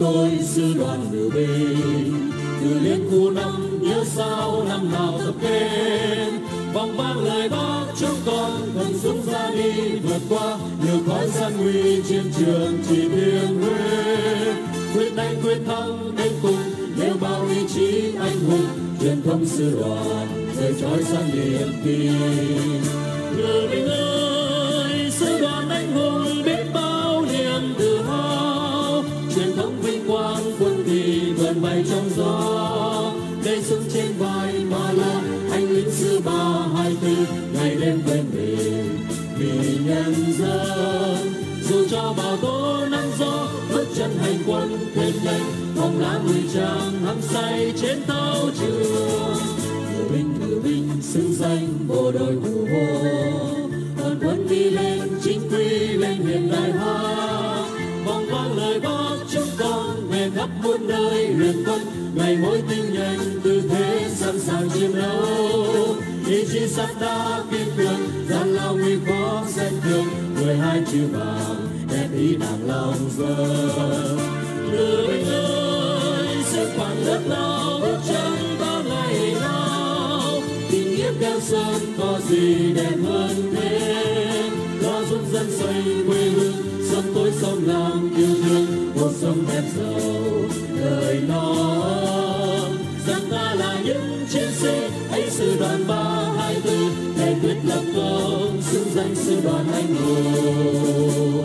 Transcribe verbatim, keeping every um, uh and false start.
tôi sư đoàn ngự binh. Từ liên khu năm nhớ sao năm nào tập kết, vòng vang lời bác chúng con cầm súng ra đi vượt qua nhiều khói gian nguy chiến trường chỉ biên Huế. Quyết đánh quyết thắng đến cùng nếu bao ý chí anh hùng, truyền thống sư đoàn rơi trói sáng niềm tin. Ngự binh ơi, sư đoàn anh hùng biết bao niềm tự hào, truyền thống vinh quang quân thì vờn bay trong gió. Đây súng trên vai mà lo anh lính sư ba hai tư, ngày đêm quên mình vì nhân dân. Dù cho bão tố nắng gió, bước chân hành quân thêm nhanh, vòng lá mười tràng hăng say trên thao trường. Ngự binh ngự binh xứng danh bộ đội thủ hộ, đoàn quân đi lên chính quy lên hiện đại hóa. Vòng vang lời bác chúng con về khắp muôn nơi luyện quân, ngày mỗi tinh nhanh tư thế sẵn sàng chiến đấu. Ý chí sắt đá kiên cường, gian lao nguy khó xen thường, mười hai chữ vàng đẹp ý đảng lòng dân. Ngự binh ơi, sức mạnh lớp nào bước chân bao ngày nào, tình nghĩa keo sơn có gì đẹp hơn thế. Lo giúp dân xây quê hương, sống tối sống làm yêu thương, cuộc sống đẹp giàu đời non. Dân ta là những chiến sĩ ấy, sư đoàn ba hai tư để quyết lập công xứng danh sư đoàn anh hùng.